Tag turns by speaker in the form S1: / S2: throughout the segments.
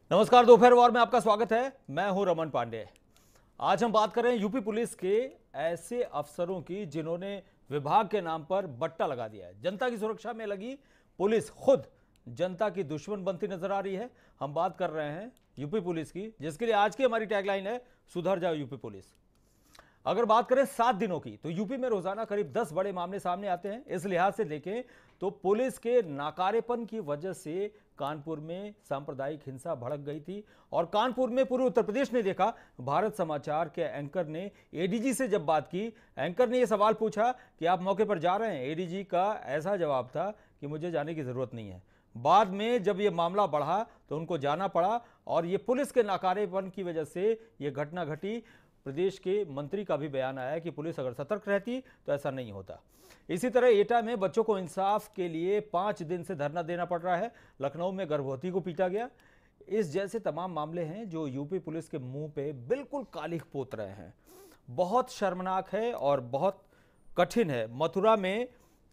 S1: नमस्कार, दोपहर वार में आपका स्वागत है। मैं हूं रमन पांडे। आज हम बात कर रहे हैं यूपी पुलिस के ऐसे अफसरों की जिन्होंने विभाग के नाम पर बट्टा लगा दिया है। जनता की सुरक्षा में लगी पुलिस खुद जनता की दुश्मन बनती नजर आ रही है। हम बात कर रहे हैं यूपी पुलिस की, जिसके लिए आज की हमारी टैगलाइन है सुधर जाओ यूपी पुलिस। अगर बात करें 7 दिनों की, तो यूपी में रोजाना करीब 10 बड़े मामले सामने आते हैं। इस लिहाज से देखें तो पुलिस के नाकारेपन की वजह से कानपुर में सांप्रदायिक हिंसा भड़क गई थी और कानपुर में पूरे उत्तर प्रदेश ने देखा। भारत समाचार के एंकर ने एडीजी से जब बात की, एंकर ने यह सवाल पूछा कि आप मौके पर जा रहे हैं। एडीजी का ऐसा जवाब था कि मुझे जाने की जरूरत नहीं है। बाद में जब यह मामला बढ़ा तो उनको जाना पड़ा और ये पुलिस के नाकारेपन की वजह से यह घटना घटी। प्रदेश के मंत्री का भी बयान आया कि पुलिस अगर सतर्क रहती तो ऐसा नहीं होता। इसी तरह एटा में बच्चों को इंसाफ के लिए 5 दिन से धरना देना पड़ रहा है। लखनऊ में गर्भवती को पीटा गया। इस जैसे तमाम मामले हैं जो यूपी पुलिस के मुंह पे बिल्कुल कालिख पोत रहे हैं। बहुत शर्मनाक है और बहुत कठिन है। मथुरा में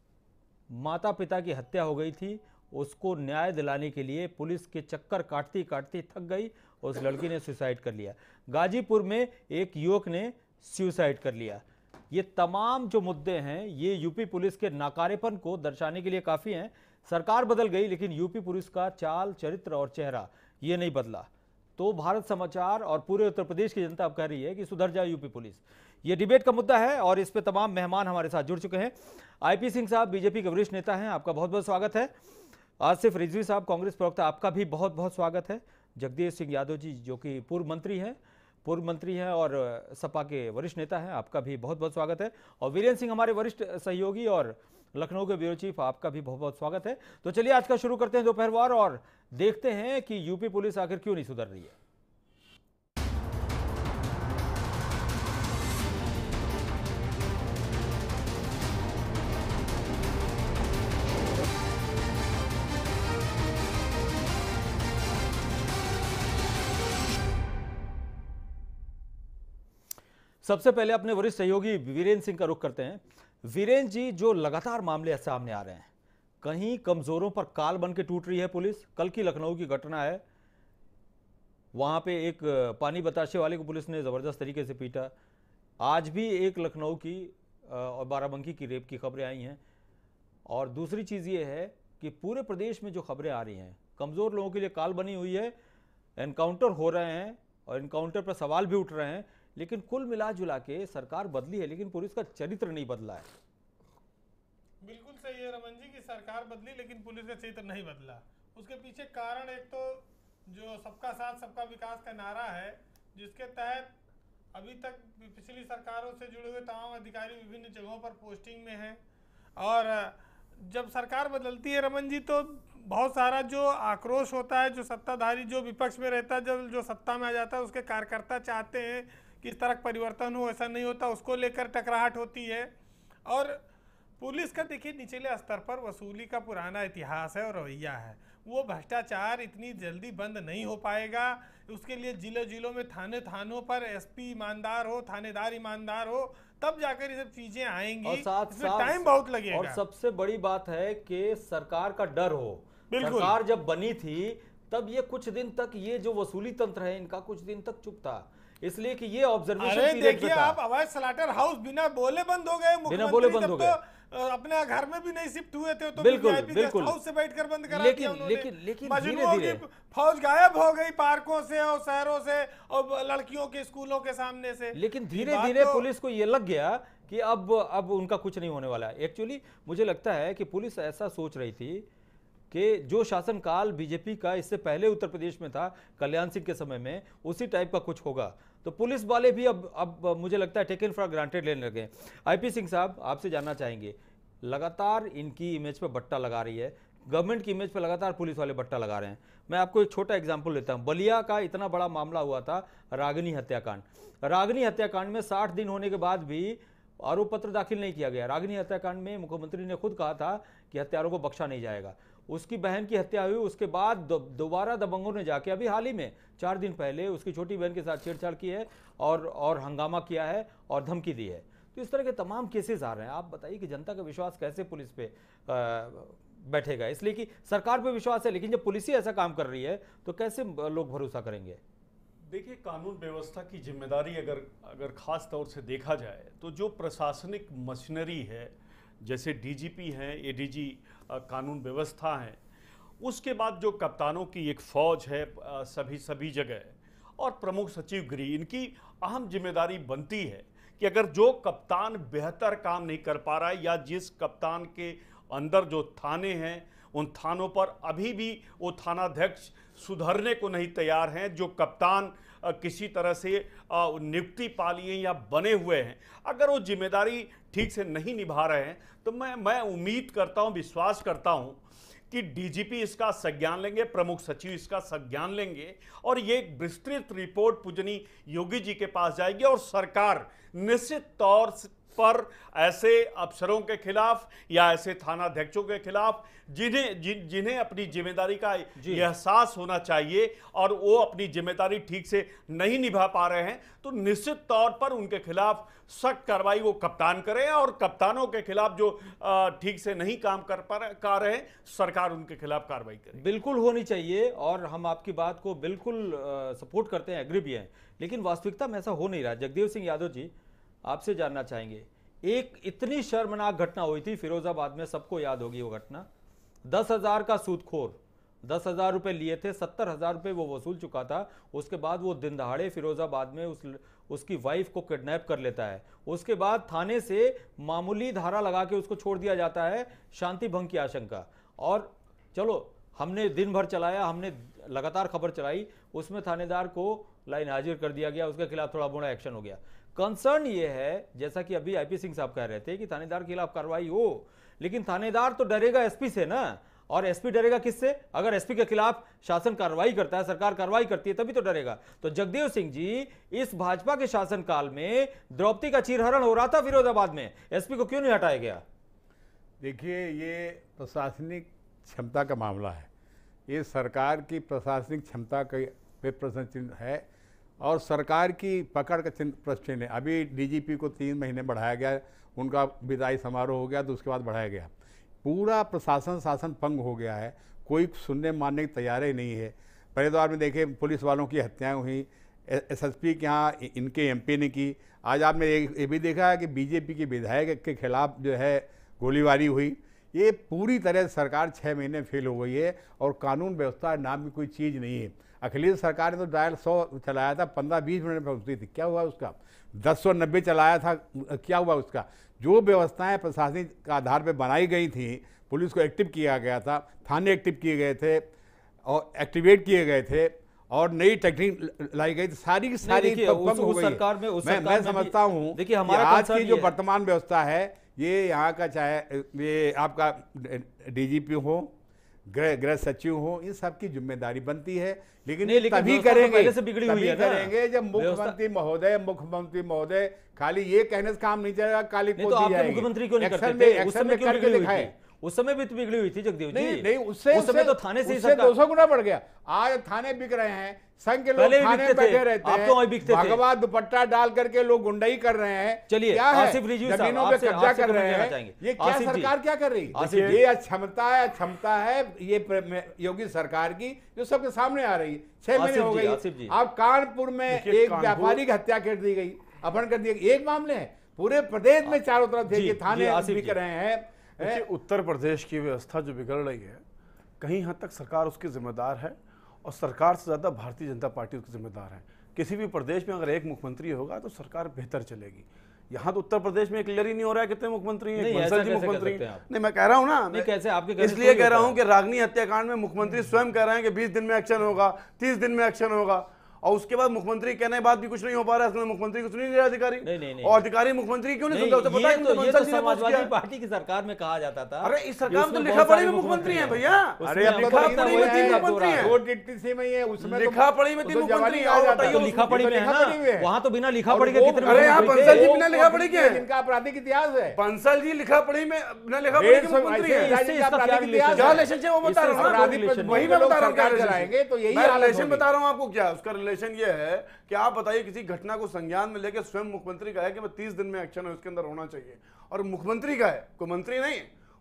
S1: माता पिता की हत्या हो गई थी, उसको न्याय दिलाने के लिए पुलिस के चक्कर काटती काटती थक गई, उस लड़की ने सुसाइड कर लिया। गाजीपुर में एक युवक ने सुसाइड कर लिया। ये तमाम जो मुद्दे हैं ये यूपी पुलिस के नाकारेपन को दर्शाने के लिए काफ़ी हैं। सरकार बदल गई लेकिन यूपी पुलिस का चाल चरित्र और चेहरा ये नहीं बदला। तो भारत समाचार और पूरे उत्तर प्रदेश की जनता अब कह रही है कि सुधर जाए यूपी पुलिस। ये डिबेट का मुद्दा है और इस पे तमाम मेहमान हमारे साथ जुड़ चुके हैं। आईपी सिंह साहब बीजेपी के वरिष्ठ नेता हैं, आपका बहुत बहुत स्वागत है। आसिफ रिजवी साहब कांग्रेस प्रवक्ता, आपका भी बहुत बहुत स्वागत है। जगदीश सिंह यादव जी जो कि पूर्व मंत्री हैं और सपा के वरिष्ठ नेता हैं, आपका भी बहुत बहुत स्वागत है। और वीरेंद्र सिंह हमारे वरिष्ठ सहयोगी और लखनऊ के ब्यूरो चीफ, आपका भी बहुत बहुत स्वागत है। तो चलिए आज का शुरू करते हैं दोपहरवार और देखते हैं कि यूपी पुलिस आखिर क्यों नहीं सुधर रही है। सबसे पहले अपने वरिष्ठ सहयोगी वीरेंद्र सिंह का रुख करते हैं। वीरेंद्र जी, जो लगातार मामले सामने आ रहे हैं, कहीं कमजोरों पर काल बन के टूट रही है पुलिस। कल की लखनऊ की घटना है, वहां पे एक पानी बताशे वाले को पुलिस ने जबरदस्त तरीके से पीटा। आज भी एक लखनऊ की और बाराबंकी की रेप की खबरें आई हैं। और दूसरी चीज़ ये है कि पूरे प्रदेश में जो खबरें आ रही हैं, कमज़ोर लोगों के लिए काल बनी हुई है। एनकाउंटर हो रहे हैं और एनकाउंटर पर सवाल भी उठ रहे हैं, लेकिन कुल मिला जुला के सरकार बदली है लेकिन पुलिस का चरित्र नहीं बदला है।
S2: बिल्कुल सही है रमन जी की सरकार बदली लेकिन पुलिस का चरित्र नहीं बदला। उसके पीछे कारण एक तो जो सबका साथ सबका विकास का नारा है, जिसके तहत अभी तक पिछली सरकारों से जुड़े हुए तमाम अधिकारी विभिन्न जगहों पर पोस्टिंग में हैं। और जब सरकार बदलती है रमन जी तो बहुत सारा जो आक्रोश होता है, जो सत्ताधारी जो विपक्ष में रहता है, जब जो सत्ता में आ जाता है उसके कार्यकर्ता चाहते हैं कि इस तरह परिवर्तन हो, ऐसा नहीं होता, उसको लेकर टकराहट होती है। और पुलिस का देखिए निचले स्तर पर वसूली का पुराना इतिहास है और रवैया है। वो भ्रष्टाचार इतनी जल्दी बंद नहीं हो पाएगा। उसके लिए जिलों में थानों पर एसपी ईमानदार हो, थानेदार ईमानदार हो, तब जाकर ये सब चीजें आएंगी और साथ टाइम बहुत लगेगा।
S1: और सबसे बड़ी बात है कि सरकार का डर हो।
S2: सरकार
S1: जब बनी थी तब ये कुछ दिन तक ये जो वसूली तंत्र है इनका कुछ दिन तक चुप था, इसलिए कि ये ऑब्जर्वेशन
S2: देखिए आप अवैध स्लाटर हाउस बिना बोले बंद हो गए।
S1: बिना बोले बंद हो गए।
S2: तो अपने घर में भी नहीं शिफ्ट हुए थे तो
S1: बिल्कुल
S2: हाउस से बैठकर बंद करा
S1: दिया उन्होंने। लेकिन धीरे-धीरे
S2: फौज गायब हो गई पार्कों से और शहरों से और लड़कियों के स्कूलों के सामने से।
S1: लेकिन धीरे-धीरे पुलिस को ये लग गया कि अब उनका कुछ नहीं होने वाला है। एक्चुअली मुझे लगता है कि पुलिस ऐसा सोच रही थी कि जो शासनकाल बीजेपी का इससे पहले उत्तर प्रदेश में था, कल्याण सिंह के समय में, उसी टाइप का कुछ होगा। तो पुलिस वाले भी अब मुझे लगता है टेकन फॉर ग्रांटेड लेने लगे। आईपी सिंह साहब, आपसे जानना चाहेंगे, लगातार इनकी इमेज पे बट्टा लगा रही है गवर्नमेंट की इमेज पे, लगातार पुलिस वाले बट्टा लगा रहे हैं। मैं आपको एक छोटा एग्जाम्पल देता हूँ। बलिया का इतना बड़ा मामला हुआ था, रागिनी हत्याकांड। रागिनी हत्याकांड में 60 दिन होने के बाद भी आरोप पत्र दाखिल नहीं किया गया। रागिनी हत्याकांड में मुख्यमंत्री ने खुद कहा था कि हत्यारों को बख्शा नहीं जाएगा। उसकी बहन की हत्या हुई, उसके बाद दोबारा दबंगों ने जाके अभी हाल ही में 4 दिन पहले उसकी छोटी बहन के साथ छेड़छाड़ की है और हंगामा किया है और धमकी दी है। तो इस तरह के तमाम केसेस आ रहे हैं। आप बताइए कि जनता का विश्वास कैसे पुलिस पे बैठेगा, इसलिए कि सरकार पे विश्वास है। लेकिन जब पुलिस ही ऐसा काम कर रही है तो कैसे लोग भरोसा करेंगे?
S3: देखिए, कानून व्यवस्था की जिम्मेदारी अगर खास तौर से देखा जाए तो जो प्रशासनिक मशीनरी है, जैसे डीजीपी हैं, एडीजी कानून व्यवस्था है, उसके बाद जो कप्तानों की एक फौज है सभी जगह, और प्रमुख सचिव गृह, इनकी अहम जिम्मेदारी बनती है कि अगर जो कप्तान बेहतर काम नहीं कर पा रहा है या जिस कप्तान के अंदर जो थाने हैं उन थानों पर अभी भी वो थानाध्यक्ष सुधरने को नहीं तैयार हैं, जो कप्तान किसी तरह से नियुक्ति पा लिए या बने हुए हैं, अगर वो जिम्मेदारी ठीक से नहीं निभा रहे हैं तो मैं उम्मीद करता हूं, विश्वास करता हूं कि डीजीपी इसका संज्ञान लेंगे, प्रमुख सचिव इसका संज्ञान लेंगे और ये एक विस्तृत रिपोर्ट पूजनीय योगी जी के पास जाएगी और सरकार निश्चित तौर पर ऐसे अफसरों के खिलाफ या ऐसे थानाध्यक्षों के खिलाफ जिन्हें अपनी जिम्मेदारी का एहसास होना चाहिए और वो अपनी जिम्मेदारी ठीक से नहीं निभा पा रहे हैं, तो निश्चित तौर पर उनके खिलाफ सख्त कार्रवाई वो कप्तान करें और कप्तानों के खिलाफ जो ठीक से नहीं काम कर रहे हैं, सरकार उनके खिलाफ कार्रवाई करे।
S1: बिल्कुल होनी चाहिए और हम आपकी बात को बिल्कुल सपोर्ट करते हैं, एग्री भी हैं, लेकिन वास्तविकता में ऐसा हो नहीं रहा। जगदेव सिंह यादव जी, आपसे जानना चाहेंगे, एक इतनी शर्मनाक घटना हुई थी फिरोजाबाद में, सबको याद होगी वो घटना। 10,000 का सूदखोर 10,000 रुपए लिए थे, 70,000 रुपए वो वसूल चुका था। उसके बाद वो दिन दहाड़े फिरोजाबाद में उसकी वाइफ को किडनैप कर लेता है। उसके बाद थाने से मामूली धारा लगा के उसको छोड़ दिया जाता है, शांति भंग की आशंका। और चलो, हमने दिन भर चलाया, हमने लगातार खबर चलाई, उसमें थानेदार को लाइन हाजिर कर दिया गया, उसके खिलाफ थोड़ा बड़ा एक्शन हो गया। कंसर्न ये है, जैसा कि अभी आईपी सिंह साहब कह रहे थे, कि थानेदार के खिलाफ कार्रवाई हो, लेकिन थानेदार तो डरेगा एसपी से ना, और एसपी डरेगा किससे? अगर एसपी के खिलाफ शासन कार्रवाई करता है, सरकार कार्रवाई करती है, तभी तो डरेगा। तो जगदेव सिंह जी, इस भाजपा के शासनकाल में द्रौपदी का चीरहरण हो रहा था फिरोजाबाद में, एसपी को क्यों नहीं हटाया गया?
S4: देखिए, ये प्रशासनिक क्षमता का मामला है, ये सरकार की प्रशासनिक क्षमता पे प्रश्न चिन्ह है और सरकार की पकड़ का प्रश्न चिन्ह है। अभी डीजीपी को 3 महीने बढ़ाया गया, उनका विदाई समारोह हो गया तो उसके बाद बढ़ाया गया। पूरा प्रशासन शासन भंग हो गया है, कोई सुनने मानने की तैयारी नहीं है। पहले दौर में देखे पुलिस वालों की हत्याएं हुई, एसएसपी के यहाँ इनके एमपी ने की। आज आपने ये भी देखा है कि बीजेपी के विधायक के खिलाफ जो है गोलीबारी हुई। ये पूरी तरह सरकार 6 महीने फेल हो गई है और कानून व्यवस्था नाम की कोई चीज़ नहीं है। अखिलेश सरकार ने तो डायल 100 चलाया था, 15-20 मिनट में पहुँचती थी, क्या हुआ उसका? 1090 चलाया था, क्या हुआ उसका? जो व्यवस्थाएं प्रशासनिक आधार पर बनाई गई थी, पुलिस को एक्टिव किया गया था, थाने एक्टिव किए गए थे और एक्टिवेट किए गए थे और नई टेक्निक लाई गई थी, सारी की सारी भंग हो गई है। मैं समझता हूँ कि आज की जो वर्तमान व्यवस्था है, ये यहाँ का चाहे ये आपका डीजीपी हो, गृह सचिव हो, इन सब की जिम्मेदारी बनती है, लेकिन तभी करेंगे जब मुख्यमंत्री महोदय खाली ये कहने से काम नहीं चलेगा, काली पोती जाएगी।
S1: मुख्यमंत्री क्यों नहीं करते थे? उस समय करके दिखाए। उस समय भी तो बिगड़ी हुई थी जगदेव जी।
S4: नहीं, उससे
S1: तो थाने से
S4: 200 गुना बढ़ गया। आज थाने बिक रहे हैं, संघ के लोग थाने में बैठे रहते हैं, भगवा दुपट्टा डाल करके लोग गुंडाई कर रहे हैं।
S1: चलिए, आसिफ रिजवी साहब,
S4: जमीनों पे कब्जा कर रहे हैं। ये क्या सरकार क्या कर रही है? ये क्षमता है ये योगी सरकार की, जो सबके सामने आ रही है। 6 महीने हो गई। अब कानपुर में एक व्यापारी की हत्या कर दी गई, अपहरण कर दिया। एक मामले है, पूरे प्रदेश में चारों तरफ देखिए थाने बिक रहे हैं।
S5: उत्तर प्रदेश की व्यवस्था जो बिगड़ रही है, कहीं हद तक सरकार उसकी जिम्मेदार है और सरकार से ज़्यादा भारतीय जनता पार्टी उसकी जिम्मेदार है। किसी भी प्रदेश में अगर एक मुख्यमंत्री होगा तो सरकार बेहतर चलेगी। यहाँ तो उत्तर प्रदेश में क्लियर ही नहीं हो रहा है कितने मुख्यमंत्री हैं। बंसल जी मुख्यमंत्री नहीं, मैं कह रहा हूँ ना,
S1: कैसे आपके
S5: इसलिए कह रहा हूँ कि रागनी हत्याकांड में मुख्यमंत्री स्वयं कह रहे हैं कि 20 दिन में एक्शन होगा, 30 दिन में एक्शन होगा, और उसके बाद मुख्यमंत्री कहने के बाद भी कुछ नहीं हो पा रहा है। मुख्यमंत्री कुछ नहीं रहा अधिकारी,
S1: नहीं।
S5: और अधिकारी मुख्यमंत्री क्यों नहीं सुनता? उसे पता है
S1: ये तो समाजवादी पार्टी की सरकार में कहा जाता था।
S5: अरे इस सरकार में तो लिखा पढ़ी में मुख्यमंत्री हैं भैया।
S4: अरे लिखा पढ़ी में 3 मुख्यमंत्री हैं, 2 डिप्टी सीएम है, उसमें
S5: लिखा पढ़ी में 3 मुख्यमंत्री हैं।
S1: तो लिखा पढ़ी में है ना, वहां तो बिना लिखा पढ़ी के कितने?
S5: अरे यहाँ बंसल जी बिना लिखा पढ़ी के,
S4: इनका आपराधिक इतिहास है।
S5: बंसल जी लिखा पढ़ी में बिना लिखा पढ़ी के मुख्यमंत्री हैं। क्या रिलेशन है वो बता रहा हूँ, वही मैं बता रहा हूँ। क्या
S4: कराएंगे तो यही
S5: रिलेशन बता रहा हूँ आपको। क्या उसका रिलेशन ये है कि आप बताइए, किसी घटना को संज्ञान में लेकर स्वयं मुख्यमंत्री का है कि मैं 30 दिन में एक्शन है उसके अंदर होना चाहिए, और मुख्यमंत्री का है, कोई मंत्री नहीं,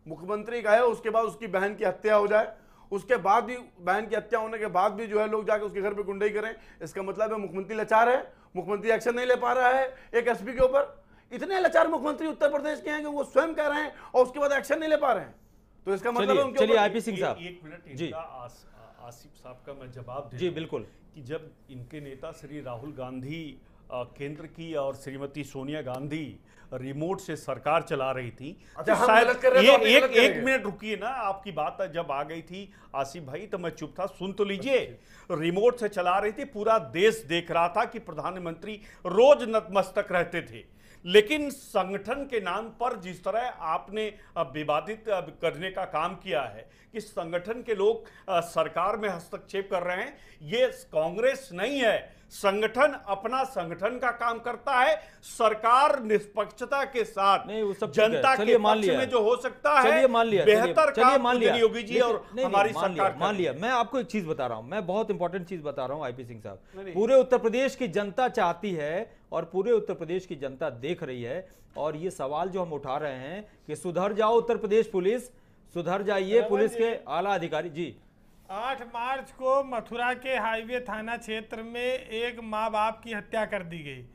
S5: मुख्यमंत्री का है, उसके बाद उसकी बहन की हत्या हो जाए, उसके बाद भी बहन की हत्या होने के बाद भी जो है लोग जाके उसके घर पे गुंडई करें, इसका मतलब है मुख्यमंत्री लाचार है, मुख्यमंत्री एक्शन नहीं ले पा रहा है एक एसपी के ऊपर। इतने लाचार मुख्यमंत्री उत्तर प्रदेश के हैं कि वो स्वयं कह रहे हैं और उसके बाद एक्शन नहीं ले पा रहे हैं, तो इसका मतलब है उनके
S1: चलिए
S5: ऊपर-
S1: आईपी सिंह साहब
S3: एक मिनट
S1: जी।
S3: इनका आसिफ साहब का मैं जवाब दे
S1: जी
S3: दूं
S1: बिल्कुल।
S3: कि जब इनके नेता श्री राहुल गांधी केंद्र की और श्रीमती सोनिया गांधी रिमोट से सरकार चला रही थी,
S5: अच्छा,
S3: तो
S5: हम
S3: शायद
S5: गलत कर रहे हैं तो आप भी
S3: एक
S5: गलत
S3: एक
S5: करेंगे।
S3: मिनट रुकिए ना, आपकी बात जब आ गई थी आसिफ भाई तो मैं चुप था, सुन तो लीजिए। रिमोट से चला रही थी, पूरा देश देख रहा था कि प्रधानमंत्री रोज नतमस्तक रहते थे, लेकिन संगठन के नाम पर जिस तरह आपने विवादित करने का काम किया है कि संगठन के लोग सरकार में हस्तक्षेप कर रहे हैं, ये कांग्रेस नहीं है। संगठन अपना संगठन का काम करता है, सरकार निष्पक्षता के साथ
S1: नहीं, वो सब ठीक है।
S3: जनता
S1: चलिए,
S3: के
S1: मान
S3: पक्ष
S1: लिया।
S3: में जो हो सकता है
S1: चलिए मान लिया,
S3: बेहतर
S1: चलिए
S3: काम
S1: मान लिया
S3: मोदी योगी जी
S1: लेकिन-
S3: और
S1: नहीं,
S3: हमारी
S1: मान लिया,
S3: सरकार
S1: मान
S3: कर
S1: लिया।
S3: रही है।
S1: मैं आपको एक चीज बता रहा हूं, मैं बहुत इंपॉर्टेंट चीज बता रहा हूं आईपी सिंह साहब।
S3: नहीं।
S1: पूरे उत्तर प्रदेश की जनता चाहती है और पूरे उत्तर प्रदेश की जनता देख रही है, और ये सवाल जो हम उठा रहे हैं कि सुधर जाओ उत्तर प्रदेश पुलिस, सुधर जाइए पुलिस के आला अधिकारी जी।
S2: 8 मार्च को मथुरा के हाईवे थाना क्षेत्र में एक माँ बाप की हत्या कर दी गई।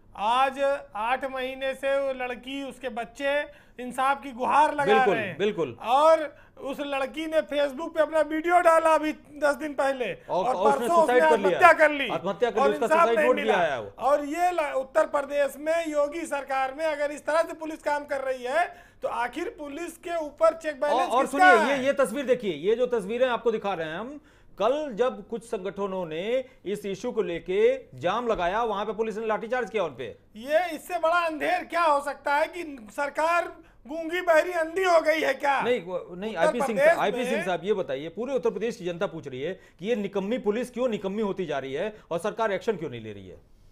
S2: आज 8 महीने से वो लड़की, उसके बच्चे इंसाफ की गुहार लगा
S1: बिल्कुल,
S2: रहे हैं।
S1: बिल्कुल।
S2: और उस लड़की ने फेसबुक पे अपना वीडियो डाला अभी 10 दिन पहले,
S1: और उसने
S2: परसों
S1: सुसाइड
S2: उसने
S1: कर लिया।
S2: आत्महत्या कर ली,
S1: आत्महत्या कर ली,
S2: और
S1: उसका
S2: इंसाफ
S1: सुसाइड
S2: नहीं
S1: नोट
S2: मिला।
S1: भी आया है वो।
S2: और ये उत्तर प्रदेश में योगी सरकार में अगर इस तरह से पुलिस काम कर रही है तो आखिर पुलिस के ऊपर चेक बैलेंस
S1: और
S2: किसका
S1: सुनिए,
S2: है?
S1: ये तस्वीर देखिए, ये जो तस्वीरें आपको दिखा रहे हैं हम, कल जब कुछ संगठनों ने इस इशू को लेके जाम लगाया, वहां पे पुलिस ने लाठीचार्ज किया उन पे।
S2: ये इससे बड़ा अंधेर क्या हो सकता है कि सरकार गूंगी बहरी अंधी हो गई है क्या?
S1: नहीं
S2: उत्तर
S1: आईपी
S2: प्रदेश
S1: सिंह
S2: में-
S1: साहब ये बताइए, पूरे उत्तर प्रदेश की जनता पूछ रही है कि ये निकम्मी पुलिस क्यों निकम्मी होती जा रही है और सरकार एक्शन क्यों नहीं ले रही है?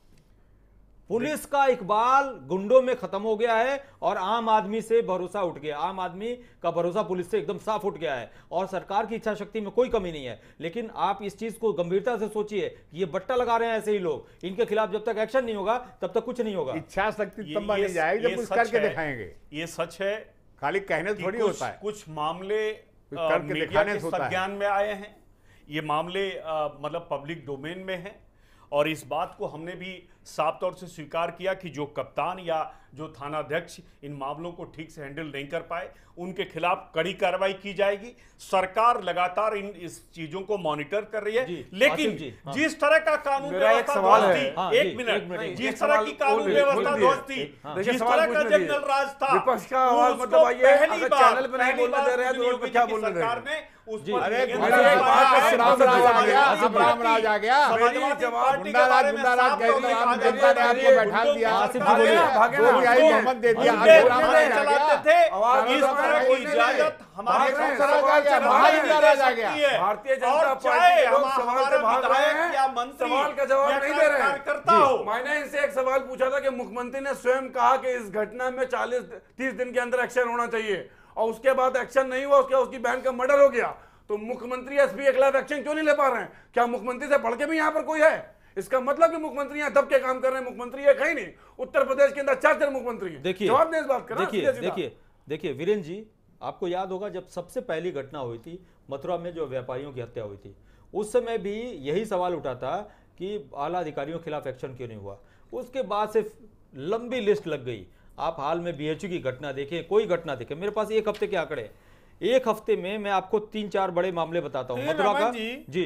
S1: पुलिस का इकबाल गुंडों में खत्म हो गया है और आम आदमी से भरोसा उठ गया, आम आदमी का भरोसा पुलिस से एकदम साफ उठ गया है, और सरकार की इच्छा शक्ति में कोई कमी नहीं है। लेकिन आप इस चीज को गंभीरता से सोचिए कि ये बट्टा लगा रहे हैं ऐसे ही लोग, इनके खिलाफ जब तक एक्शन नहीं होगा तब तक कुछ नहीं होगा।
S4: इच्छा शक्ति
S3: ये-
S4: तब बनी जाएगी जब
S3: ये
S4: कुछ
S3: सच
S4: करके
S3: है।
S4: दिखाएंगे।
S3: ये सच है
S4: खाली कहने से
S3: कि
S4: थोड़ी
S3: कुछ-
S4: होता है,
S3: कुछ मामले
S4: कुछ करके
S3: मीडिया
S4: दिखाने
S3: के
S4: से होता है।
S3: संज्ञान में आए हैं, ये मामले मतलब पब्लिक डोमेन में हैं, और इस बात को हमने भी साफ तौर से स्वीकार किया कि जो कप्तान या जो थानाध्यक्ष इन मामलों को ठीक से हैंडल नहीं कर पाए, उनके खिलाफ कड़ी कार्रवाई की जाएगी। सरकार लगातार इस चीजों को मॉनिटर कर रही है,
S1: जी,
S3: लेकिन
S1: आसिफ जी, हाँ।
S3: जिस तरह का कानून
S5: मेरा एक
S3: व्यवस्था
S5: सवाल
S3: ध्वस्त
S5: है।
S3: थी,
S1: हाँ, जी,
S3: एक
S1: एक
S3: मिनट,
S1: मिनट।
S3: जिस
S5: एक
S3: तरह
S5: सवाल
S3: की कानून
S5: बोल
S3: व्यवस्था
S5: दीजिए।
S3: ध्वस्त थी,
S5: देखिए,
S3: जिस
S5: सवाल
S3: तरह का
S5: पूछने
S3: जनरल
S5: दीजिए।
S3: राज था,
S5: विपक्ष का आवाज
S3: उसको
S5: मतलब आइए,
S3: पहली
S5: अगर
S3: बार-
S5: चैनल पे नहीं
S3: पहली
S5: बोलने
S3: बार
S5: दे रहे हैं तो
S3: योगी
S5: रोड पे
S3: जी
S5: क्या
S3: की
S5: बोलने दे रहे
S3: सरकार
S5: हैं?
S3: ने उस
S1: जी।
S3: पर
S4: अरे
S3: नियंत्रण
S4: गुंडा
S3: लगाया
S4: राज
S3: है।
S4: राम राज आ गया,
S3: समाजवादी
S4: राम राज आ गया।
S3: समाजवादी
S5: मेरी जवाब-
S3: पार्टी के
S4: गुंडा
S3: बारे
S4: राज
S3: में
S4: गुंडा राज
S3: साफ
S4: कहते
S3: तौर पे
S4: आम
S3: कहा
S4: जनता ने
S3: गया
S4: आपको
S3: है,
S4: बैठा दिया।
S1: आसिफ जी
S3: भागे
S1: बोलिए।
S3: ना,
S5: भागे ना।
S4: गोली आई मोहम्मद दे दिया,
S3: गुंडे
S4: आगे राम
S3: थाने
S4: राज आ
S3: चलाते
S4: गया।
S3: थे,
S5: आवाज
S3: इस
S5: उठाओ,
S3: तरह की
S5: बोलने दे।
S3: इजाजत हमारे
S5: भाग रहे हैं,
S3: संसद
S5: सवाल
S3: के
S5: क्या,
S3: चलाने
S5: भाग
S3: में
S5: रहे हैं,
S3: दे
S4: आ
S3: सकती
S4: गया।
S3: है।
S5: भारतीय जनता
S3: और
S5: पार्टी
S3: चाहे
S5: के लोग
S3: हमारा
S5: सवाल से भाग रहे
S3: विधायक
S5: हैं,
S3: या मंत्री
S5: सवाल का जवाब
S3: या
S5: नहीं दे रहे हैं।
S3: कार्यकर्ता हो,
S5: मैंने इनसे एक सवाल पूछा था कि मुख्यमंत्री ने स्वयं कहा कि इस घटना में 40-30 दिन के अंदर एक्शन होना चाहिए, और उसके बाद एक्शन नहीं हुआ, उसकी बहन का मर्डर हो गया, तो मुख्यमंत्री एसपी के खिलाफ एक्शन क्यों नहीं ले पा रहे हैं? क्या मुख्यमंत्री से बढ़ के भी यहाँ पर कोई है? इसका मतलब कि मुख्यमंत्री यहाँ दब के काम कर रहे हैं। मुख्यमंत्री एक है ही नहीं, उत्तर प्रदेश के अंदर 4 मुख्यमंत्री हैं।
S1: देखिए,
S5: जवाब दें इस बात का ना,
S1: देखिए
S5: सीधे सीधा।
S1: देखिए वीरेंद्र जी, आपको याद होगा जब सबसे पहली घटना हुई थी मथुरा में, जो व्यापारियों की हत्या हुई थी, उस समय भी यही सवाल उठा था कि आला अधिकारियों के खिलाफ एक्शन क्यों नहीं हुआ। उसके बाद से लंबी लिस्ट लग गई। आप हाल में बीएचयू की घटना देखें, कोई घटना देखें, मेरे पास एक हफ्ते के आंकड़े, एक हफ्ते में मैं आपको 3-4 बड़े मामले बताता हूँ।
S2: देखिए
S1: मथुरा का
S2: रमन
S1: जी,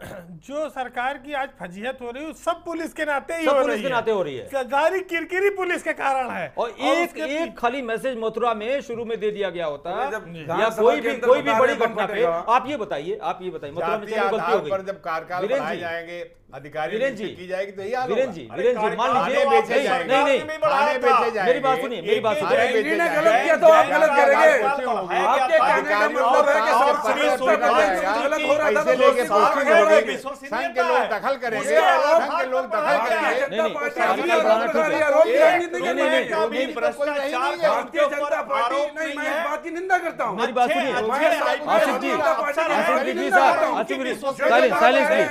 S2: जो सरकार की आज फजीहत हो रही है सब पुलिस के नाते ही
S1: सब
S2: हो
S1: पुलिस
S2: रही
S1: के
S2: है।
S1: नाते हो रही है।
S2: सरकारी किरकिरी पुलिस के कारण है।
S1: और एक खाली मैसेज मथुरा में शुरू में दे दिया गया होता
S5: अरे जब
S1: या
S5: विधानसभा
S1: कोई
S5: के
S1: भी
S5: अंदर
S1: कोई भी
S5: बता
S1: बड़ी
S5: रहे हैं,
S1: घटना
S5: बम
S1: पे
S5: फटेगा।
S1: आप ये बताइए मथुरा में
S4: जाति
S1: चलो गलती हो
S4: आधार पर
S1: गई।
S4: जब कार्यकाल
S1: वीरेंद्र
S4: बढ़ाए
S1: जी,
S4: जाएंगे, अधिकारी
S1: वीरेंद्र
S4: नियुक्ति
S1: जी,
S4: की जाएगी तो यही हाल
S1: वीरेंद्र
S4: होगा।
S1: जी, वीरेंद्र जी, मान
S4: थाने
S1: लीजिए
S4: बेचे जाएंगे,
S1: नहीं
S4: थाने बेचे जाएंगे।
S1: मेरी बात सुनिए, मेरी बात
S4: थाने
S1: सुनिए।
S4: बेचे
S5: ने
S4: जाएंगे।
S5: गलत किया तो आप गलत करेंगे।
S4: होगी।
S5: आपके कहने का मतलब है कि
S4: और
S5: सब
S4: पुलिस
S5: सब
S4: को कहा जाएगा,
S5: गलत हो रहा था
S4: पैसे
S5: तो
S4: लेके
S5: दोषी
S4: पोस्टिंग
S5: साहब
S4: होगी,
S5: है।
S4: संघ के लोग दखल करेंगे,
S5: उसके अलावा
S4: संघ के लोग दखल करेंगे।
S1: नहीं,
S5: पार्टी
S1: नहीं,
S5: अपनी
S1: नहीं,
S5: आरोप लगा रही है, आरोप की राजनीति
S1: नहीं,
S5: कर
S1: नहीं,
S5: रही है।
S1: नहीं,
S3: कभी
S1: नहीं,
S3: भ्रष्टाचार
S4: नहीं,
S5: भारतीय जनता पार्टी नहीं, मैं इस बात की निंदा करता हूँ।
S1: मेरी बात सुनिए, आसिफ जी, आसिफ जी साहब, आसिफ जी, साइलेंस प्लीज।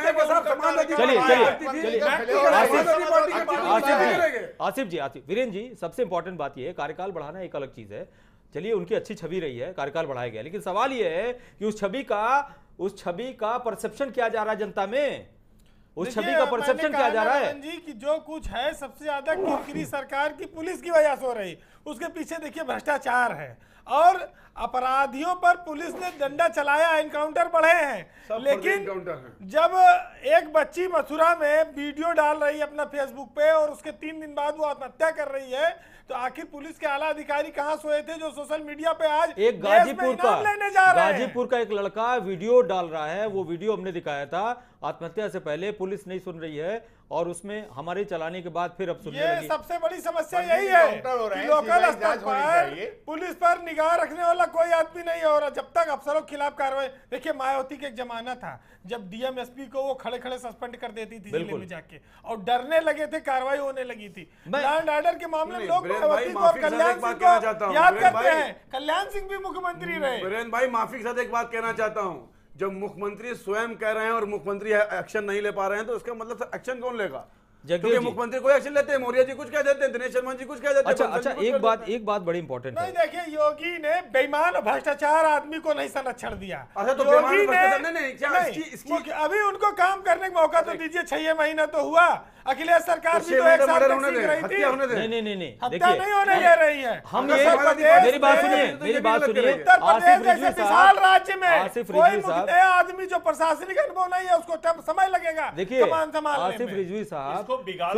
S1: आसिफ जी, वीरेंद्र जी, सबसे इंपॉर्टेंट बात यह है, कार्यकाल बढ़ाना एक अलग चीज है, चलिए उनकी अच्छी छवि रही है, कार्यकाल बढ़ाया गया, लेकिन सवाल यह है कि उस छवि का परसेप्शन क्या जा रहा है जनता में, उस छवि का परसेप्शन क्या जा रहा है
S2: जी कि जो कुछ है सबसे ज्यादा किरकिरी सरकार की पुलिस की वजह से हो रही, उसके पीछे देखिए भ्रष्टाचार है और अपराधियों पर पुलिस ने डंडा चलाया, एनकाउंटर बढ़े हैं। लेकिन जब एक बच्ची मथुरा में वीडियो डाल रही है अपना फेसबुक पे और उसके 3 दिन बाद वो आत्महत्या कर रही है, तो आखिर पुलिस के आला अधिकारी कहां सोए थे जो सोशल मीडिया पे आज
S1: एक गाजीपुर का एक लड़का वीडियो डाल रहा है, वो वीडियो हमने दिखाया था आत्महत्या से पहले, पुलिस नहीं सुन रही है और उसमें हमारे चलाने के बाद फिर अब सुनने लगी।
S2: सबसे बड़ी समस्या यही है कि लोकल स्तर पर पुलिस पर निगाह रखने वाला कोई आदमी नहीं हो रहा। जब तक अफसरों के खिलाफ कार्रवाई, देखिए मायावती के एक जमाना था जब डीएम एसपी को वो खड़े खड़े सस्पेंड कर देती थी जिले में जाके और डरने लगे थे, कार्रवाई होने लगी थी। लैंड ऑर्डर के मामले में लोग मायावती को और कल्याण सिंह को याद करते हैं, कल्याण सिंह भी मुख्यमंत्री रहे।
S5: वीरेंद्र भाई माफी के साथ एक बात कहना चाहता हूँ, जब मुख्यमंत्री स्वयं कह रहे हैं और मुख्यमंत्री एक्शन नहीं ले पा रहे हैं तो इसका मतलब एक्शन कौन लेगा? क्योंकि मुख्यमंत्री कोई एक्शन लेते हैं, मौर्य जी कुछ कह देते हैं, दिनेश शर्मा जी कुछ कह देते हैं।
S1: अच्छा एक बात बड़ी इंपॉर्टेंट है।
S2: देखिए योगी ने बेईमान और भ्रष्टाचार आदमी को नहीं संरक्षण दिया।
S5: अच्छा तो योगी ने
S2: अभी उनको काम करने का मौका तो दीजिए, 6 महीना तो हुआ। अखिलेश सरकार भी तो एक साल तक सीख रही थी।
S1: नहीं
S2: हत्या नहीं होने दे रही है।
S1: हम मेरी बात सुनिए
S2: उत्तर प्रदेश जैसे विशाल राज्य में कोई आदमी जो प्रशासनिक अनुभव नहीं है उसको समय लगेगा।
S1: देखिए आसिफ रिजवी साहब,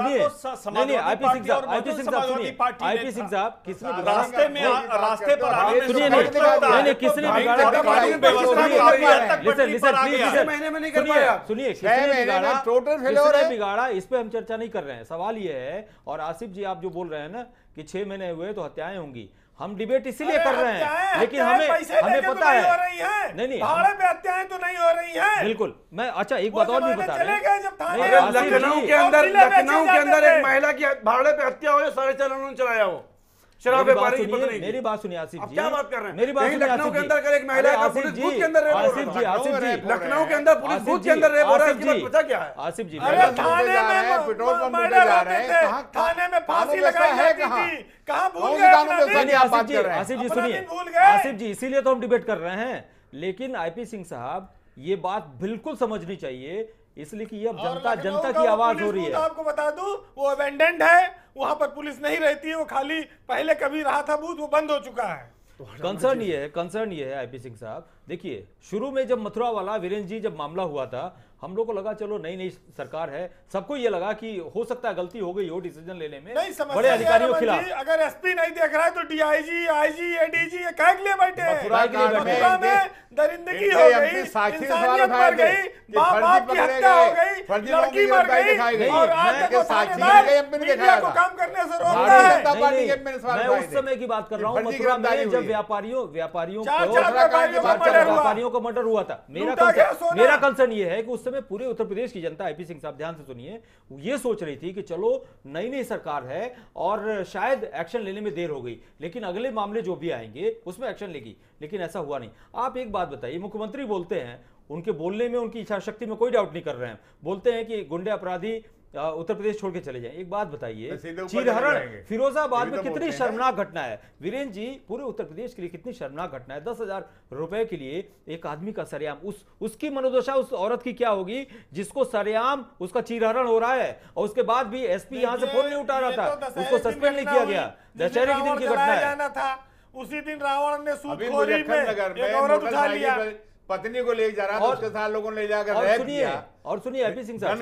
S1: आईपी सिंह साहब किसने
S3: रास्ते पर
S1: किसने बिगाड़ा, इस पे हम चर्चा नहीं कर रहे हैं। सवाल ये है, और आसिफ जी आप जो बोल रहे हैं ना कि 6 महीने हुए तो हत्याएं होंगी, हम डिबेट इसीलिए कर रहे हैं, लेकिन हमें पता है नहीं
S2: भाड़े पे हत्याएं तो नहीं हो रही हैं।
S1: बिल्कुल। मैं अच्छा एक बात और भी बता रहे हैं,
S5: लखनऊ के अंदर एक महिला की भाड़े पे हत्या हो, 4.5 उन्होंने चलाया वो शराब व्यापारी की पत्नी।
S1: मेरी बात सुनिए आसिफ जी,
S5: क्या बात कर रहे हैं?
S1: मेरी बात सुनिए
S5: लखनऊ के अंदर एक महिला का पुलिस बूथ के अंदर
S1: आसिफ जी
S5: लखनऊ के अंदर पुलिस बूथ के अंदर रेप हो रहा है, इसकी बात पता क्या है?
S1: आसिफ जी
S2: थाने में पेट्रोल पंप पे जा रहे हैं, थाने में फांसी लगाई जाती थी, कहां भूल गए?
S1: आसिफ जी सुनिए, आसिफ जी इसीलिए तो हम डिबेट कर रहे हैं। लेकिन आईपी सिंह साहब ये बात बिल्कुल समझनी चाहिए, इसलिए कि ये अब जनता की आवाज हो रही है।
S2: आपको बता दूं वो अबेंडेंड है, वहां पर पुलिस नहीं रहती है, वो खाली पहले कभी रहा था बूथ, वो बंद हो चुका है।
S1: कंसर्न ये है आईपी सिंह साहब, देखिए शुरू में जब मथुरा वाला वीरेंद्र जी जब मामला हुआ था, हम लोग को लगा चलो नई सरकार है, सबको ये लगा कि हो सकता है गलती हो गई हो डिसीजन लेने में बड़े अधिकारियों के खिलाफ।
S2: अगर एसपी नहीं देख रहा है तो डीआईजी, आईजी, एडीजी ये कह के लिए बैठे हैं। मथुरा में दरिंदगी हो गई, इंसानियत मर गई, बाप की हत्या हो गई, लड़की मर गई और आज मीडिया को काम करने से रोक रहा है।
S1: मैं उस समय की बात कर रहा हूँ मथुरा में जब व्यापारियों को मर्डर हुआ था। मेरा कंसर्न ये है कि उस समय पूरे उत्तर प्रदेश की जनता, आईपी सिंह साहब ध्यान से सुनिए, ये सोच रही थी कि चलो नई सरकार है और शायद एक्शन लेने में देर हो गई, लेकिन अगले मामले जो भी आएंगे उसमें एक्शन लेगी, लेकिन ऐसा हुआ नहीं। आप एक बात बताइए, मुख्यमंत्री बोलते हैं, उनके बोलने में उनकी इच्छा शक्ति में कोई डाउट नहीं कर रहे हैं, बोलते हैं कि गुंडे अपराधी उत्तर प्रदेश छोड़ के चले जाएं। एक बात बताइए, चीरहरण फिरोजाबाद में कितनी शर्मनाक घटना है वीरेंद्र जी, पूरे उत्तर प्रदेश के लिए कितनी शर्मनाक घटना है। 10,000 रुपए के लिए एक आदमी का सरेआम, उसकी मनोदशा उस औरत की क्या होगी जिसको सरेआम उसका चीरहरण हो रहा है और उसके बाद भी एसपी यहां से फोन नहीं उठा रहा था, उसको सस्पेंड नहीं किया गया। दशहरे के दिन की घटना है,
S2: उसी दिन रावण ने सूदखोरी में एक औरत उठा लिया,
S4: पत्नी को ले जा रहा था, उसके साथ लोगों ने ले जाकर रैप किया।
S1: और सुनिए आईपी सिंह साहब,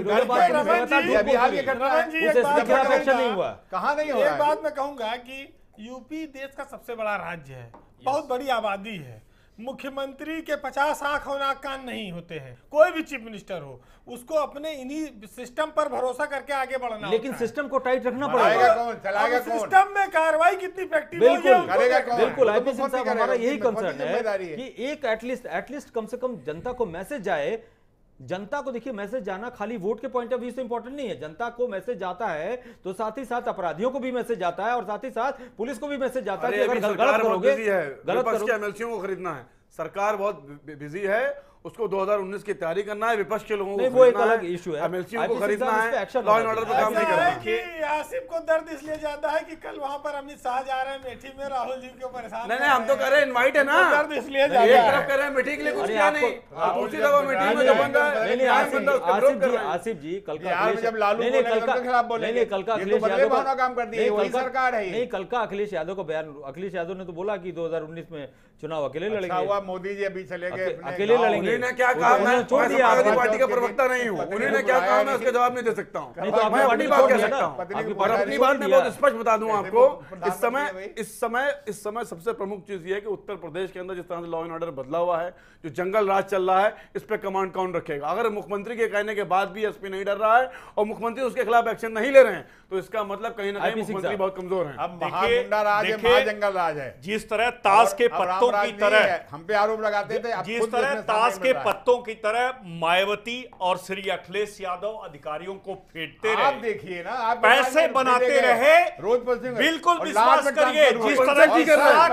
S2: कहां नहीं हो रहा है। एक बात मैं कहूंगा कि यूपी देश का सबसे बड़ा राज्य है, बहुत बड़ी आबादी है, मुख्यमंत्री के 50 आंख और नाक कान नहीं होते हैं, कोई भी चीफ मिनिस्टर हो, उसको अपने इन्हीं सिस्टम पर भरोसा करके आगे बढ़ना,
S1: लेकिन सिस्टम को टाइट रखना पड़ेगा।
S4: चलाएगा कौन?
S2: सिस्टम में कार्रवाई कितनी इफेक्टिव
S1: बिल्कुल आईपी सिंह साहब, हमारा यही कंसर्न है कि एक एटलीस्ट कम से कम जनता को मैसेज जाए। जनता को देखिए मैसेज जाना खाली वोट के पॉइंट ऑफ व्यू से इंपॉर्टेंट नहीं है, जनता को मैसेज जाता है तो साथ ही साथ अपराधियों को भी मैसेज जाता है और साथ ही साथ पुलिस को भी मैसेज जाता है कि अगर गलत करोगे,
S5: गलत एमएलसीओ को खरीदना है, सरकार बहुत बिजी है, उसको 2019 की तैयारी करना है, विपक्ष के लोगों
S1: नहीं,
S5: को
S1: वो एक
S5: खरीदना
S1: अलग issue है।
S5: एमएलसी को
S1: IPC
S5: खरीदना
S1: साहब इस पे
S5: है,
S1: action
S5: लॉ एंड
S1: होना
S5: ऑर्डर पे
S1: चाहिए।
S5: काम नहीं
S2: ऐसा
S5: करना
S2: है
S5: है।
S2: कि आसिफ को दर्द इसलिए ज्यादा है कि कल वहां पर अमित शाह जा रहे हैं मेठी में, राहुल जी को परेशान
S5: नहीं, हम तो कह रहे हैं इनवाइट है ना,
S2: दर्द इसलिए
S5: एक
S2: ज्यादा है।
S5: तरफ कह रहे हैं मीटिंग के लिए कुछ
S1: अरे
S5: किया
S1: आपको-
S5: नहीं, और दूसरी तरफ मीटिंग में जो बन रहा है,
S1: नहीं,
S5: टाइम बन रहा है, उसका विरोध कर रहे हैं।
S1: आसिफ जी कल का
S4: बिहार में जब लालू
S1: नहीं,
S4: बोलेंगे,
S1: कल का-
S4: उनके खिलाफ बोलेंगे।
S1: नहीं, कल का
S4: ये तो
S1: अखिलेश
S4: बदले
S1: यादव
S4: भावना काम करती है,
S1: नहीं,
S4: वही
S1: कल का-
S4: सरकार है ये।
S1: नहीं, कल का अखिलेश यादव का बयान, अखिलेश यादव ने तो बोला कि 2019 में चुनाव अकेले
S4: अच्छा
S1: लड़ेंगे।
S4: हुआ मोदी जी अभी चले गए अपने
S1: अकेले
S4: गाँव।
S1: लड़ेंगे।
S5: उन्होंने क्या
S1: वो
S5: कहा,
S1: तो
S5: मैं
S1: उन्होंने छोड़ दिया
S5: समाजवादी
S1: आपको।
S5: पार्टी का प्रवक्ता नहीं हूँ, उन्होंने क्या कहा मैं उसका जवाब नहीं दे सकता हूँ,
S1: नहीं, तो आपने
S5: मैं
S1: पार्टी
S5: अपनी
S1: को
S5: बात
S1: छोड़
S5: कह
S1: दिया
S5: सकता
S1: ना।
S5: हूँ,
S1: आपकी
S5: और
S1: पार्टी
S5: अपनी
S1: को
S5: बात
S1: छोड़
S5: मैं
S1: दिया।
S5: बहुत स्पष्ट बता दूं
S4: जैसे
S5: आपको।
S4: वो
S5: इस
S4: प्रधानमंत्री
S5: समय सबसे प्रमुख चीज ये है कि उत्तर प्रदेश के अंदर जिस तरह से लॉ एंड ऑर्डर बदला हुआ है, जो जंगल राज चल रहा है, इस पे कमांड कौन रखेगा? अगर मुख्यमंत्री के कहने के बाद भी एसपी नहीं डर रहा है और मुख्यमंत्री उसके खिलाफ एक्शन नहीं ले रहे हैं, तो इसका मतलब कहीं ना कहीं
S1: IPC
S5: मुख्यमंत्री
S1: साहब।
S5: बहुत कमजोर हैं।
S4: अब
S3: देखिए-
S4: महागुंडा राज है,
S3: देखिए-
S4: महाजंगल राज है।
S3: जिस तरह ताश के
S4: अब राम
S3: पत्तों
S4: राज
S3: की
S4: नहीं
S3: तरह
S4: है, हम पे आरोप लगाते थे, अब
S3: जिस
S4: खुद
S3: तरह
S4: उसमें
S3: ताश
S4: सामने
S3: के
S4: मिल रहा है।
S3: पत्तों की तरह मायावती और श्री अखिलेश यादव अधिकारियों को फेंटते
S4: आप
S3: रहे,
S4: देखिए ना, आप
S3: पैसे बनाते रहे।
S4: रोज पहुंचे
S3: बिल्कुल विश्वास करिए, जिस तरह की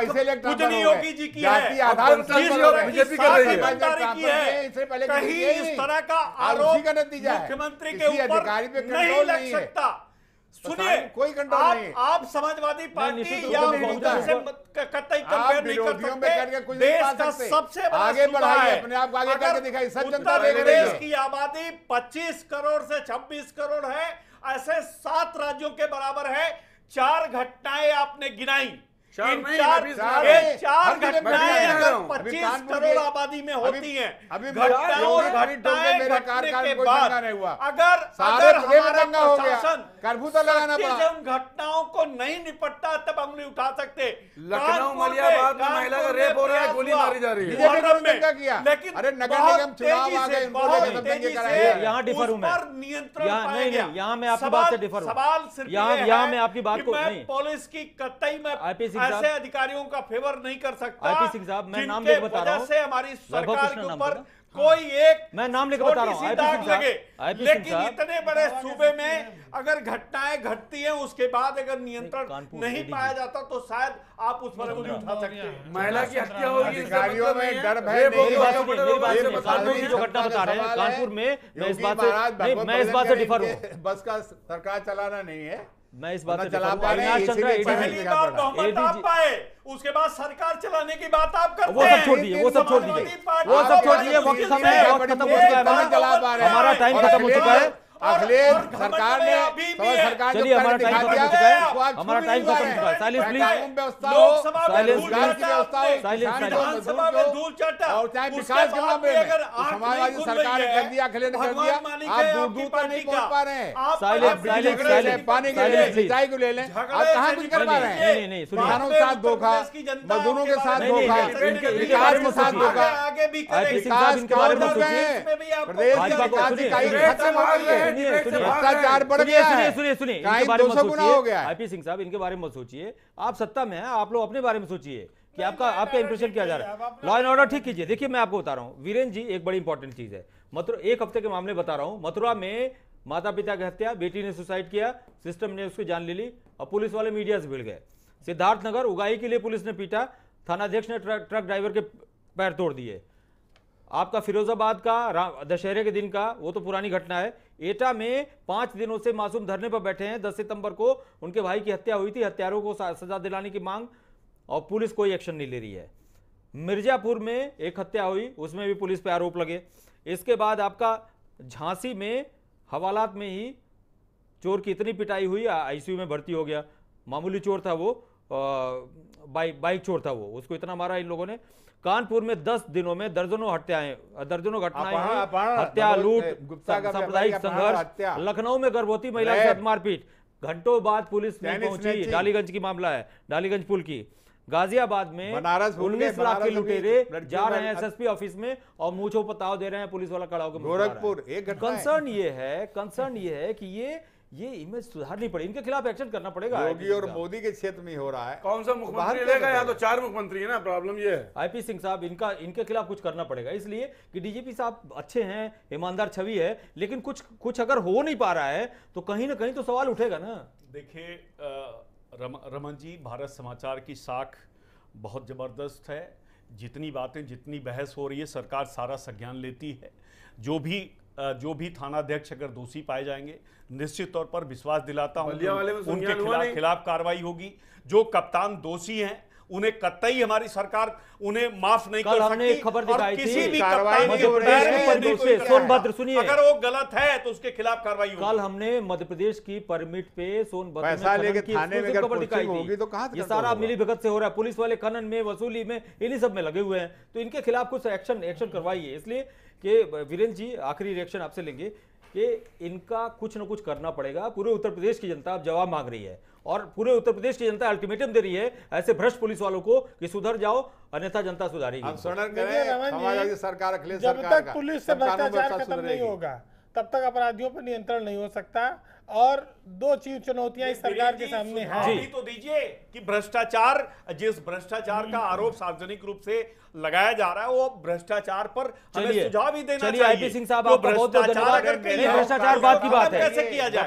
S3: पूजनी योगी जी की है,
S5: बीजेपी कर रही है।
S3: ईमानदारी की है, कहीं इस तरह का आरोप मुख्यमंत्री के ऊपर नहीं लग सकता। सुनिए,
S4: कोई कंट्रोल नहीं है।
S3: आप समाजवादी पार्टी
S1: निश्चित रूप
S3: या
S1: से नहीं
S3: बहुजन से कतई कंपेयर नहीं कर
S4: विरोधियों में करके
S3: सकते।
S4: कुछ नहीं
S3: देश
S4: पा
S3: का
S4: सकते।
S3: सबसे बड़ा
S4: आगे
S3: सूबा
S4: बढ़ाइए,
S3: है।
S4: अपने आप को आगे
S3: अगर
S4: करके दिखाइए, सब जनता
S3: उत्तर
S4: देख रही
S3: प्रदेश
S4: है।
S3: की आबादी 25 करोड़ से 26 करोड़ है, ऐसे 7 राज्यों के बराबर है। 4 घटनाएं आपने गिनाई,
S5: चार
S3: इन
S5: नहीं,
S3: चार
S5: अभी
S4: चार
S3: ये
S4: नहीं।
S3: 4
S4: हम जिन्हें
S3: घटनाएं
S4: मैं
S3: अगर
S4: कह रहा हूं,
S3: 25
S4: कानपुर
S3: करोड़
S4: के-
S3: आबादी में होती हैं,
S4: अभी
S3: घटनाओं
S4: योगी टोके मेरे
S3: घटने
S4: कार्यकाल
S3: के
S4: में कोई
S3: बाद
S4: दंगा नहीं हुआ।
S3: अगर
S4: सारे
S3: अगर
S4: प्रदेश में
S3: हमारा
S4: दंगा हो गया,
S3: प्रशासन
S4: कर्फ्यू तो लगाना
S3: सख्ती
S4: पड़ा।
S3: से उन घटनाओं को नहीं निपटता तब अंगुली उठा सकते।
S5: लखनऊ
S3: कानपुर
S5: मलियाबाद में
S3: कानपुर
S5: महिला का
S3: में
S5: रेप हो रहा है,
S3: प्रयास
S5: गोली
S3: हुआ।
S5: मारी जा रही है।
S4: बीजेपी ने
S3: मुहर्रम में,
S4: दंगा किया।
S3: लेकिन
S4: अरे नगर
S3: बहुत
S4: निगम चुनाव
S3: तेजी
S4: आ गए,
S3: से,
S4: इनको
S3: बहुत
S4: लेकर दंगे
S3: तेजी
S4: कराए
S3: से
S4: गए।
S1: यहाँ डिफर हूं मैं।
S3: उस पर नियंत्रण
S1: यहाँ
S3: पाया
S1: नहीं,
S3: गया।
S1: नहीं, यहाँ मैं आपकी
S3: सवाल-
S1: बात से डिफर हूं।
S3: सवाल सिर्फ
S1: यहाँ-
S3: ये
S1: यहाँ
S3: है
S1: मैं आपकी बात
S3: कि
S1: को-
S3: मैं
S1: नहीं।
S3: पुलिस की कतई में
S1: IP सिंह
S3: ऐसे
S1: साहब-
S3: अधिकारियों का फेवर नहीं कर सकता।
S1: IP सिंह साहब, मैं नाम
S3: जिनके
S1: लेकर बता रहा
S3: वजह
S1: हूं।
S3: से हमारी
S1: वैभव
S3: सरकार
S1: कृष्ण
S3: के
S1: नाम
S3: ऊपर
S1: था ना?
S3: कोई एक
S1: मैं नाम लेकर बता रहा हूं,
S3: छोटी सी
S1: IP सिंह
S3: दाग
S1: साहब,
S3: लगे।
S1: IP सिंह
S3: लेकिन
S1: साहब।
S3: इतने बड़े सूबे में अगर घटनाएं घटती हैं, उसके बाद अगर नियंत्रण
S1: कानपुर
S3: नहीं
S1: ADG
S3: पाया जाता तो शायद आप उस पर अंगुली उठा सकते हैं।
S5: महिला की हत्या होगी, इससे
S4: अधिकारियों
S5: मतलब
S4: में
S5: नहीं है।
S4: डर भय
S5: रेप
S4: नहीं
S1: मेरी
S5: होगा,
S1: बात
S4: है।
S1: सुनिए,
S5: बड़े
S1: मेरी
S5: लोग
S1: बात
S5: ऐसे
S1: सुनिए।
S5: बता
S1: कानपुर
S5: रहे
S1: की
S5: हैं।
S1: जो घटना बता रहे हैं, कानपुर में मैं इस बात से नहीं, मैं इस बात से डिफर हूं।
S4: बस का सरकार चलाना नहीं है,
S1: मैं इस बात से
S4: ना चला
S1: डिफर
S4: पा
S1: हूं।
S4: रहे हैं,
S1: अविनाश चंद्र
S4: इसीलिए
S1: ADG
S3: पहली
S4: दिखा
S3: बार
S4: पड़ा।
S3: बहुमत आप
S1: ADG
S3: पाए, उसके बाद सरकार चलाने की बात आप करते
S1: वो सब छोड़ दीजिए, वो सब छोड़
S3: समाजवादी
S1: दीजिए,
S3: पार्टी
S1: वो सब छोड़ दीजिए।
S3: आप
S1: वक्त
S3: मुश्किल
S1: समय
S3: से
S1: वक्त खत्म हो चुका है
S4: नहीं चला पा रहे हैं।
S1: हमारा टाइम
S4: और
S1: खत्म हो चुका है।
S4: अखिलेश
S3: और
S4: सरकार
S3: घमंड
S4: ने
S3: में अभी भी है।
S4: सरकार
S1: चलिए, हमारा टाइम खत्म हो चुका है। हमारा टाइम खत्म हो चुका है। Silence please.
S4: कानून व्यवस्था हो,
S3: लोकसभा में
S1: साइलेंस
S3: धूल
S1: प्लीज।
S3: चाटा आपने,
S1: साइलेंस प्लीज।
S3: विधानसभा में धूल चाटा,
S4: और चाहे
S3: उसके
S4: विकास के
S3: बाद
S4: मामले
S3: भी
S4: में
S3: अगर
S4: तो
S3: आंख
S4: समाजवादी
S3: नहीं खुल
S4: सरकार ने
S3: रही
S4: कर दिया, अखिलेश ने कर
S3: भगवान
S4: दिया,
S3: मालिक
S4: आप
S3: है
S4: दूर
S3: आपकी
S4: दूर तक नहीं
S3: पार्टी
S4: पहुंच
S3: का।
S4: पा रहे हैं।
S3: आप
S1: साइलेंस,
S3: अपने
S1: साइलेंस,
S3: झगड़े
S1: साइलेंस,
S3: से
S4: पानी के
S3: निपट
S4: ले
S1: साइलेंस,
S4: लें, सिंचाई को ले लें,
S3: झगड़े
S4: आप कहाँ
S3: से
S4: कुछ कर पा रहे
S1: नहीं,
S4: हैं?
S1: नहीं, सुनिए।
S4: किसानों के साथ धोखा,
S3: मजदूरों
S4: के साथ
S1: नहीं, नहीं,
S4: धोखा,
S1: इनके बारे में
S4: विकास के साथ
S1: सोचिए।
S4: धोखा,
S3: आगे भी
S1: IP
S3: करेंगे।
S1: सिंह साहब, इनके बारे में
S4: विकास
S1: सोचिए।
S3: इसमें भी आपको
S4: प्रदेश
S1: भाजपा
S4: की
S1: को
S4: विकास
S1: सुनिए।
S4: इकाई
S5: डिबेट
S4: खत्म हो गई है,
S1: सुनिए, सुनिए।
S4: भ्रष्टाचार बढ़ गया है,
S1: सुनिए, सुनिए, इनके
S4: क्राइम
S1: बारे में
S4: 200 गुना हो गया है।
S1: आईपी सिंह साहब, इनके बारे में मत सोचिए। आप सत्ता में हैं, आप लोग अपने बारे में सोचिए कि आपका इंप्रेशन क्या जा रहा है। लॉ एंड ऑर्डर ठीक कीजिए। देखिए, मैं आपको बता रहा हूं वीरेंद्र जी, एक बड़ी इंपॉर्टेंट चीज है। मथुरा, एक हफ्ते के मामले बता रहा हूं। मथुरा में माता पिता की हत्या, बेटी ने सुसाइड किया, सिस्टम ने उसकी जान ले ली और पुलिस वाले मीडिया से भिड़ गए। सिद्धार्थनगर, उगाई के लिए पुलिस ने पीटा, थानाध्यक्ष ने ट्रक ड्राइवर के पैर तोड़ दिए। आपका फिरोजाबाद का दशहरे के दिन का, वो तो पुरानी घटना है। एटा में 5 दिनों से मासूम धरने पर बैठे हैं। 10 सितंबर को उनके भाई की हत्या हुई थी। हत्यारों को सजा दिलाने की मांग और पुलिस कोई एक्शन नहीं ले रही है। मिर्जापुर में एक हत्या हुई, उसमें भी पुलिस पे आरोप लगे। इसके बाद आपका झांसी में हवालात में ही चोर की इतनी पिटाई हुई, आईसीयू में भर्ती हो गया। मामूली चोर था वो, बाइक चोर था वो, उसको इतना मारा इन लोगों ने। कानपुर में 10 दिनों में दर्जनों घटनाएं
S4: अपहरण,
S1: हत्या, लूट,
S4: गुप्ता का
S1: सांप्रदायिक
S4: अपहरण,
S1: संघर्ष।
S4: हत्या।
S1: लखनऊ में गर्भवती महिला के
S4: रेप।
S1: साथ मारपीट, घंटों बाद पुलिस नहीं
S4: टेनिस
S1: पहुंची।
S4: मैचिंग।
S1: डालीगंज की मामला है, डालीगंज पुल की। गाजियाबाद में
S4: बनारस भूल गए,
S1: 19 लाख के
S4: बनारस
S1: लुटेरे
S4: लड़कियों
S1: जा रहे हैं
S4: का-
S1: एसएसपी ऑफिस में और मूंछों पर ताव दे रहे हैं, पुलिस वाला खड़ा होकर मुस्कुरा रहा है।
S4: गोरखपुर एक घटना है।
S1: कंसर्न ये है कि ये इमेज सुधारनी पड़ेगी, इनके खिलाफ एक्शन करना पड़ेगा।
S4: योगी और मोदी के क्षेत्र में हो रहा है।
S5: कौन सा
S4: बाहर
S5: मुख्यमंत्री
S4: क्या
S5: लेगा? या
S4: बताएगा?
S5: तो 4 मुख्यमंत्री है ना, प्रॉब्लम ये है।
S1: आईपी सिंह साहब, इनके खिलाफ कुछ करना पड़ेगा, इसलिए कि डीजीपी साहब अच्छे हैं, ईमानदार छवि है, लेकिन कुछ अगर हो नहीं पा रहा है तो कहीं ना कहीं तो सवाल उठेगा ना।
S3: देखिए रमन जी, भारत समाचार की साख बहुत ज़बरदस्त है। जितनी बातें, जितनी बहस हो रही है, सरकार सारा संज्ञान लेती है। जो भी थानाध्यक्ष अगर दोषी पाए जाएंगे, निश्चित तौर पर विश्वास दिलाता हूं
S5: बलिया वाले में
S3: उनके
S5: संज्ञान हुआ नहीं।
S3: खिलाफ कार्रवाई होगी। जो कप्तान दोषी हैं उन्हें कतई हमारी सरकार उन्हें माफ नहीं
S1: कल
S3: कर
S1: हमने
S3: सकती।
S1: एक खबर
S3: और
S1: दिखाई
S3: किसी
S1: थी,
S3: भी
S4: कार्रवाई
S3: कप्तान
S4: नहीं
S3: के
S4: हो रही
S3: पैर
S4: है,
S3: में यदि कोई
S1: से सोनभद्र सुनिए,
S3: अगर वो गलत है तो उसके खिलाफ कार्रवाई होगी।
S1: कल हमने मध्य प्रदेश की परमिट पे सोनभद्र में
S4: पैसा
S1: खनन
S4: लेके
S1: की
S4: थाने में
S1: exclusive
S4: अगर
S1: खबर दिखाई
S4: पोस्टिंग होगी
S1: थी।
S4: तो कहाँ से
S1: ये
S4: कंट्रोल
S1: सारा
S4: होगा?
S1: मिली भगत से हो रहा है, पुलिस वाले खनन में, वसूली में, इन्हीं सब में लगे हुए हैं। तो इनके खिलाफ कुछ एक्शन करवाइए। इसलिए कि वीरेंद्र जी, आखिरी रिएक्शन आपसे लेंगे कि इनका कुछ न कुछ करना पड़ेगा। पूरे उत्तर प्रदेश की जनता अब जवाब मांग रही है और पूरे उत्तर प्रदेश की जनता अल्टीमेटम दे रही है ऐसे भ्रष्ट पुलिस वालों को कि सुधर जाओ, अन्यथा जनता सुधारेगी।
S4: हम सुनर
S2: देखिए
S4: करें,
S2: रमन जी,
S4: समाजवादी सरकार, अखिलेश
S2: जब
S4: सरकार
S2: तक
S4: का,
S2: पुलिस से
S4: तब कानून
S2: भ्रष्टाचार
S4: व्यवस्था
S2: खत्म नहीं
S4: सुधरेगी।
S2: होगा, तब तक अपराधियों पर नियंत्रण नहीं हो सकता। और दो चीज चुनौतियां इस सरकार के सामने हैं।
S3: सुझाव भी तो दीजिए कि भ्रष्टाचार, जिस भ्रष्टाचार का आरोप सार्वजनिक रूप से लगाया जा रहा है, वो भ्रष्टाचार पर हमें
S1: चलिए
S3: सुझाव भी देना
S1: चलिए,
S3: चाहिए।
S1: आईपी सिंह साहब,
S3: जो
S1: आपका बहुत बहुत
S3: भ्रष्टाचार
S1: धन्यवाद।
S3: अगर कहीं
S1: नहीं,
S3: हो,
S1: भ्रष्टाचार बात की बात है।
S3: कैसे किया जाए?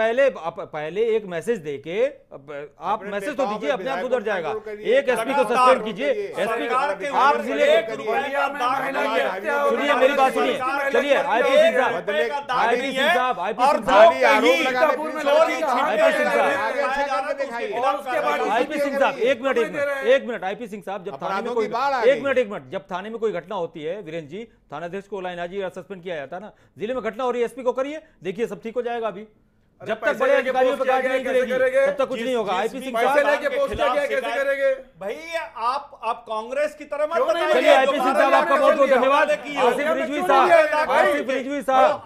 S1: पहले एक मैसेज देके आप
S4: अपने
S1: मैसेज तो
S4: नेताओं
S1: दीजिए,
S4: पे
S1: अपने आप
S4: विधायकों
S1: सुधर जाएगा।
S4: कंट्रोल करिए,
S1: एक एसपी को
S3: लगातार
S1: सस्पेंड कीजिए।
S4: करिए।
S1: एसपी
S3: सरकार के
S1: आप
S3: विरुद्ध
S1: जिले
S3: एक रुपया का दाग
S5: महिला
S3: नहीं
S5: की
S3: है।
S5: हत्या हो
S1: सुनिए,
S5: रही है।
S1: मेरी बात सुनिए। चलिए, आईपी सिंह साहब,
S3: रुपये का दाग
S1: आईपी
S3: नहीं
S1: सिंह
S3: है।
S1: साहब, आईपी
S3: और
S1: सिंह
S3: जो
S1: साहब,
S3: कहीं
S4: आरोप लगाने
S5: सीतापुर में
S3: चोरी
S5: लड़की का
S3: छिपे
S1: आईपी सिंह
S3: हैं,
S1: साहब,
S4: आगे अच्छा
S3: लगाया जा रहा है,
S4: करके
S3: तो उसके
S4: दिखाइए।
S3: खिलाफ
S5: और उसके बाद
S3: कार्रवाई
S1: आईपी सिंह साहब, एक मिनट आईपी सिंह साहब, जब थाने में
S4: अपराधों
S1: कोई
S4: की बाढ़ आ
S1: एक
S4: गई।
S1: मिनट जब थाने में कोई घटना होती है, वीरेंद्र जी, थानाध्यक्ष को लाइनाजी सस्पेंड किया जाता है ना। जिले में घटना हो रही है, एसपी को करिए, देखिए सब ठीक हो जाएगा। अभी जब तक
S5: पैसे
S1: बड़े
S5: लेके
S1: अधिकारियों पर
S5: पोस्ट
S1: गाज
S5: किया
S1: नहीं
S5: गया,
S1: गिरेगी,
S5: कैसे करेंगे?
S1: तब तक कुछ नहीं होगा। आईपी सिंह
S5: पैसे
S1: साहब,
S5: लेके पोस्ट किया गया, कैसे करेंगे?
S3: भाई आप कांग्रेस की तरह मत
S5: क्यों नहीं?
S3: बताइए।
S1: चलिए, आईपी सिंह साहब, आपका बहुत बहुत धन्यवाद।
S3: देखिए,
S1: आसिफ रिजवी साहब, आसिफ रिजवी साहब,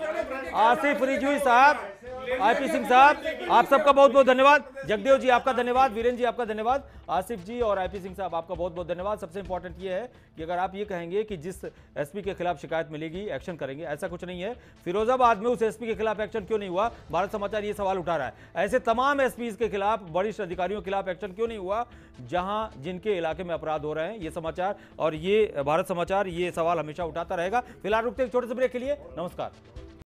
S1: आसिफ रिजवी साहब, आईपी सिंह साहब, आप सबका बहुत बहुत धन्यवाद। जगदेव जी आपका धन्यवाद, वीरेंद्र जी आपका धन्यवाद, आसिफ जी और आईपी सिंह साहब आपका बहुत बहुत धन्यवाद। सबसे इंपॉर्टेंट ये है कि अगर आप ये कहेंगे कि जिस एसपी के खिलाफ शिकायत मिलेगी एक्शन करेंगे, ऐसा कुछ नहीं है। फिरोजाबाद में उस एसपी के खिलाफ एक्शन क्यों नहीं हुआ? भारत समाचार ये सवाल उठा रहा है। ऐसे तमाम एसपीज के खिलाफ, वरिष्ठ अधिकारियों के खिलाफ एक्शन क्यों नहीं हुआ जहां जिनके इलाके में अपराध हो रहे हैं? ये समाचार और ये भारत समाचार ये सवाल हमेशा उठाता रहेगा। फिलहाल रुकते एक छोटे से ब्रेक के लिए। नमस्कार।